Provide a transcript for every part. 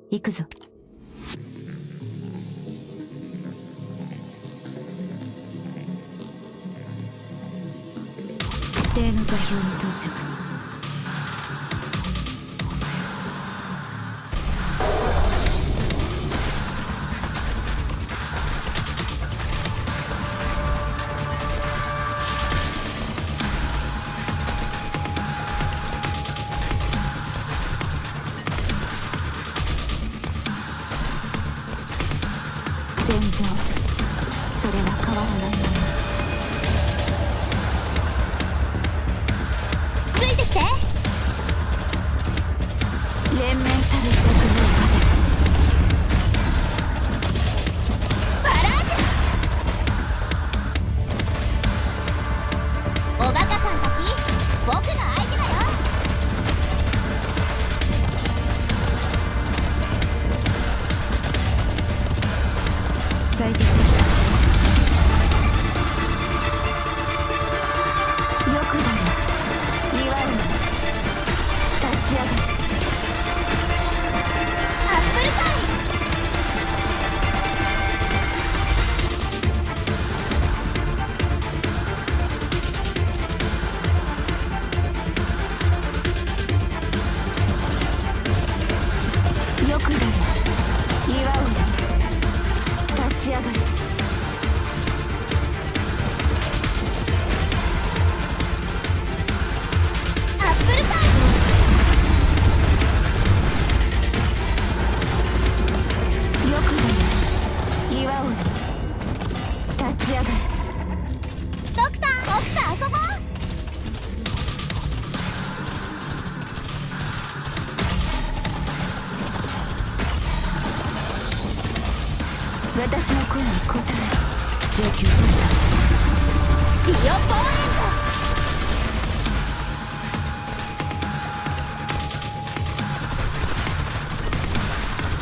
行くぞ。指定の座標に到着。戦場、それは変わらないもの。 ついてきて。 連綿たる国を果たせ。 バラージュ。おバカさんたち、僕が相手だよ。 最適でした。よくだよ、祝うの。立ち上がる。 アップルパイ。 よくだよ、祝うの。立ち上がる。 アップルパイ。 よくだよ、祝うの。立ち上がる。 ドクター、僕と遊ぼう。 私の声に応える。状況とした。 リオポーレン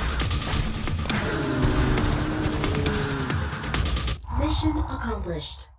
ト。 Mission accomplished.